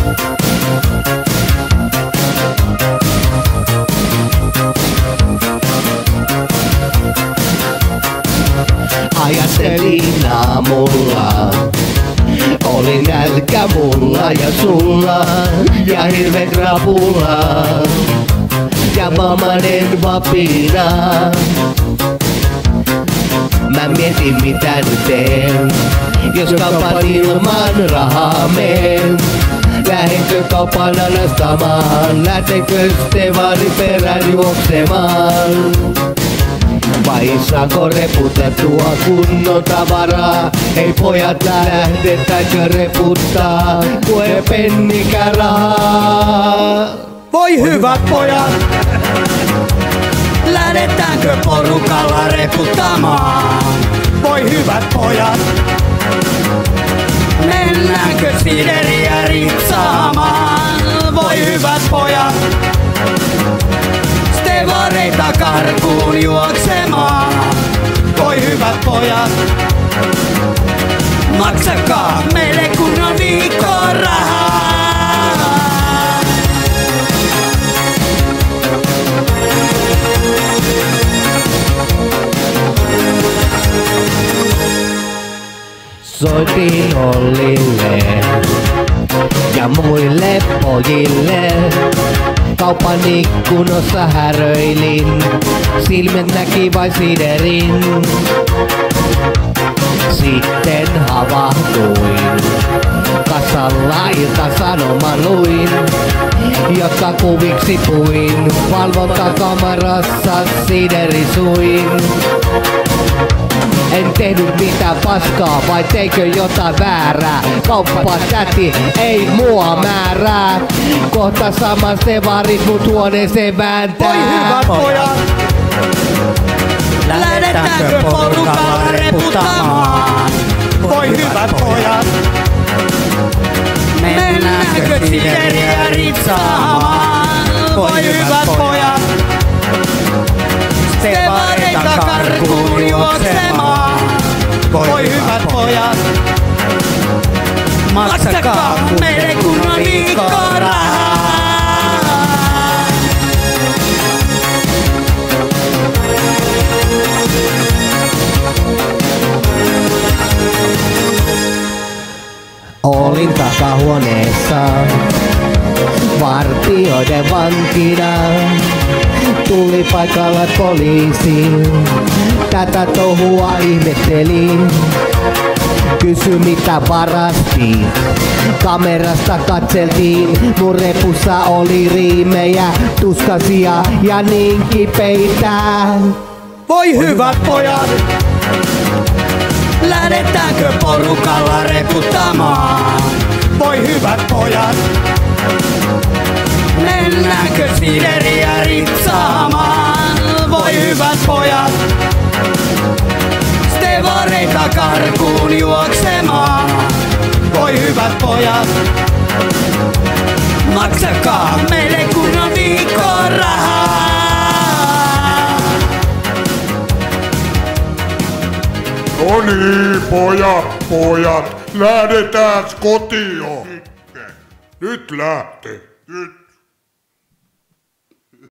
Ajattelin aamulla, oli nälkä mulla ja sulla ja hirveä krapula ja vammainen vapina. Mä mietin mitä nyt teen, jos kaupan ilman rahaa meen. Lähdenkö kaupan anastamaan, lähtenkö Stevanin perään juoksemaan? Vai saanko reputettua kunnon tavaraa? Hei pojat, lähdetäänkö reputtaa, kun ei pennikään rahaa? Voi hyvät pojat, lähdetäänkö porukalla reputtamaan? Voi hyvät pojat, mennäänkö sideriä ritsaamaan? Voi hyvät pojat, Stevareita karkuun juoksemaan. Voi hyvät pojat, maksakaa meille kunnon viikon rahaa. Soitin Ollille ja muille pojille. Kaupan ikkunossa häröilin, silmät näki vain siderin. Sitten havahtuin, kasalla iltasanoman luin, jotka kuviksi puin. Valvontakamerassa siderisuin. En tehnyt mitään paskaa, vai teikö jotain väärää? Kauppatäti ei mua määrää. Kohta sama Stevarit mut huoneeseen vääntää. Voi hyvät pojat, lähdetäänkö porukalla reputtamaan? Voi hyvät pojat, mennäänkö sideriä ritsaamaan? Voi hyvät pojat, Stevareita karkuun juoksemaan. Voi hyvät pojat, maksakaa meille kunnon viikon rahaa. Olin takahuoneessa vartijoiden vankina. Tuli paikalle poliisi, tätä touhua ihmettelin. Kysy mitä varastin, kamerasta katseltiin. Mun repussa oli riimejä, tuskasia ja niin kipeitä. Voi hyvät pojat, lähdetäänkö porukalla reputtamaan? Voi hyvät pojat, mennäänkö sideriä ritsaamaan? Voi hyvät pojat, Stevareita karkuun juoksemaan. Voi hyvät pojat, maksakaa meille kunnon viikon rahaa. No niin, pojat, lähdetään kotiin. Nyt lähtee. Nyt.